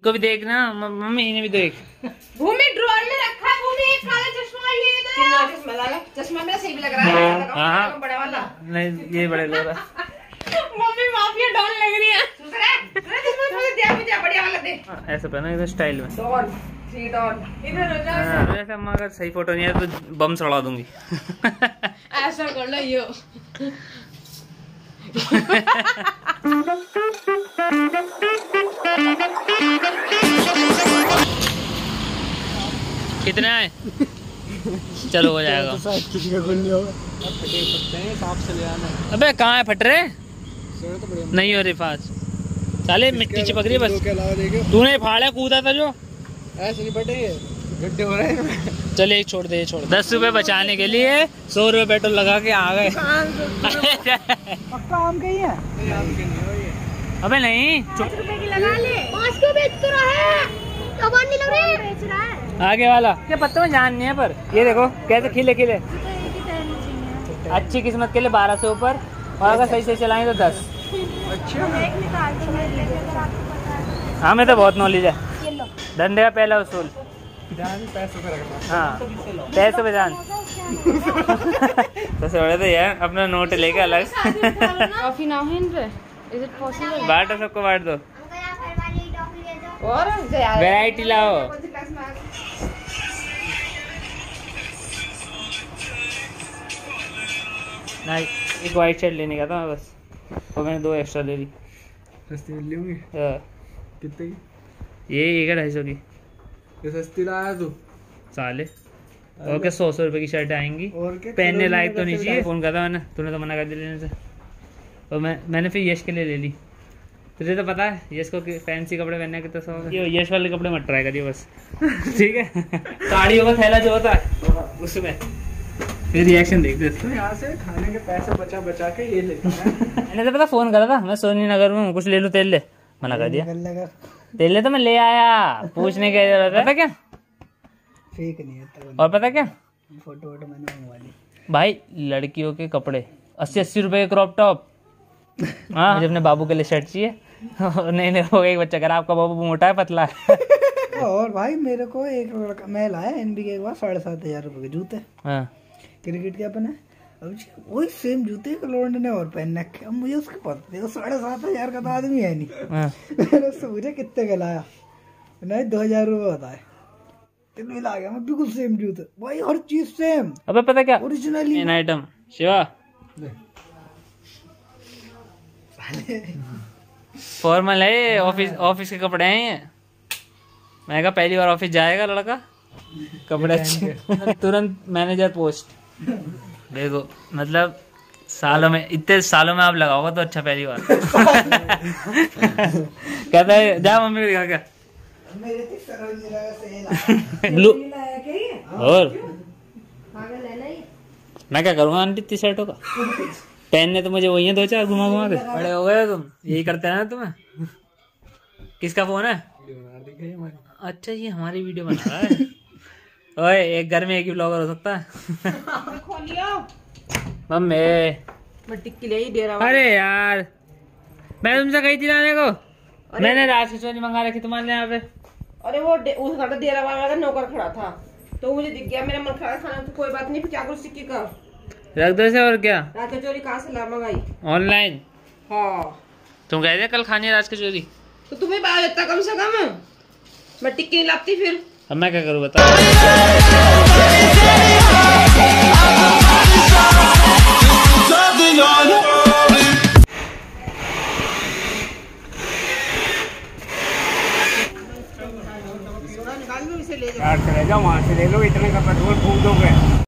को भी देखना, मम्मी इन्हें भी देख। भूमि ड्रॉर में रखा है, भूमि एक काला चश्मा लिए ना। कितना चश्मा लगा? चश्मा मेरा सही भी लग रहा है। हाँ बड़ा वाला नहीं, ये बड़े लग रहा है। मम्मी माफिया डॉन लग रही है। मुझे बढ़िया वाला दे। ऐसा पहना इधर स्टाइल में। Don, three don. इधर हो जा। ऐसा अम्मा अगर सही फोटो नहीं है तो बम चढ़ा दूंगी। ऐसा कर लो यो। कितने आए? चलो हो जाएगा। किसी का कुल नहीं होगा। सांप से ले आना। अबे कहाँ है फट रहे? नहीं हो रही फास्ट। साले मिट्टी चिपक रही है बस। तूने फाड़ा कूदा था जो। ऐसे नहीं फटेंगे, गड्ढे हो रहे हैं। चल एक छोड़ दे, छोड़। 10 रुपए बचाने के लिए 100 रुपए पेट्रोल लगा के आ गए। पक्का आम का ही है? अबे नहीं, 5 रुपए की लगा ले। 5 क्यों बेच तो रहा है? कबान नहीं लग रही है, बेच रहा है। आगे वाला क्या पत्तों में जान नहीं है, पर ये देखो कैसे खिले खिले। अच्छी किस्मत के लिए 12 से ऊपर, और अगर सही से चलाएं तो 10। अच्छा, हमें तो बहुत नॉलेज है। धंधे का पहला उसूल पैसों पे रखना। हाँ, पैसे पे जान। सबसे बड़े तो यार अपना नोट लेके अलग। कॉफी ना है इन पे? Is it possible? बांटो, सबको बांट दो। और वैरायटी लाओ। नहीं, एक वाइट शर्ट लेने का था मैं बस, और मैंने 2 एक्स्ट्रा ले ली। सस्ती मिल रही होंगी। कितने की? ये 250 की। ये सस्ती लाया तू साले। और क्या 100 रुपए की शर्ट आएंगी, और क्या पहनने लायक तो नहीं चाहिए। फोन करा था मैंने, तूने तो मना कर दिया लेने से। और मैंने फिर यश के लिए ले ली। तुझे तो पता है यश को फैंसी कपड़े पहनने के तो शौक है। ये यश वाले कपड़े मत ट्राई करिए बस। ठीक है। साड़ियों का थैला जो होता है उसमें फिर रिएक्शन देखते तो यहाँ से खाने के पैसे बचा बचा के ये लेते हैं। मैंने तो पता फोन करा था, मैं सोनी नगर में कुछ ले लूं तेल ले, मना कर दिया। तेल ले तो मैं ले आया, पूछने की जरूरत है। पता क्या फेक नहीं है और पता क्या फोटो वोटो मैंने मंगवा ली भाई, लड़कियों के कपड़े 80-80 रुपए के क्रॉप टॉप। हाँ, मुझे अपने बाबू के लिए शर्ट चाहिए। नहीं वो एक बच्चा कह रहा आपका बाबू मोटा है पतला है। और भाई मेरे को एक लड़का मैं लाया एनबी के बाद 7,500 रुपए के जूते। हाँ। क्रिकेट के अपन है, अब वही सेम जूते का लॉन्ड ने और पहन रखे। अब मुझे उसके पता नहीं, 7,500 का तो आदमी है नहीं। हाँ। मैंने उससे मुझे कितने का लाया, नहीं 2,000 रुपये बताए। तीन मिला गया मैं, बिल्कुल सेम जूते भाई, हर चीज सेम। अबे पता क्या ओरिजिनली इन आइटम शिवा फॉर्मल है, ऑफिस के कपड़े हैं ये। मैं कहा पहली बार ऑफिस जाएगा लड़का, कपड़े अच्छे। तुरंत मैनेजर पोस्ट। देखो मतलब इतने सालों में आप लगाओगे तो अच्छा पहली बार। कहता है जा मम्मी को दिखा क्या ब्लू। और मैं क्या करूँगा आंटी टी शर्टों का, पहनने तो मुझे वही है 2-4 घुमा घुमा के। बड़े हो गए तुम, यही करते हैं ना तुम्हें। किसका फोन है? अच्छा ये हमारी वीडियो बना रहा है। ओए एक घर में एक ही ब्लॉगर हो सकता है। मम्मी टिक्की ले ही दे रहा। अरे यार मैं तुमसे कही थी लाने को, मैंने राजकिशोरी मंगा रखी तुम्हारे यहाँ पे। अरे वो उस घर डेरा वाला नौकर खड़ा था तो मुझे दिख गया, मेरा मन खड़ा खाना तो कोई बात नहीं, फिर क्या करो सिक्के का रख दो से। और क्या राजकचौरी कहाँ से ला मंगाई? ऑनलाइन। हाँ तुम कह रहे कल खानी है राजकचौरी, तो तुम्हें बात देता कम से कम, मैं टिक्की नहीं लाती फिर। अब मैं क्या करूँ बता। यार चले जाओ वहाँ से ले लो, इतने का पेट्रोल फूक दोगे।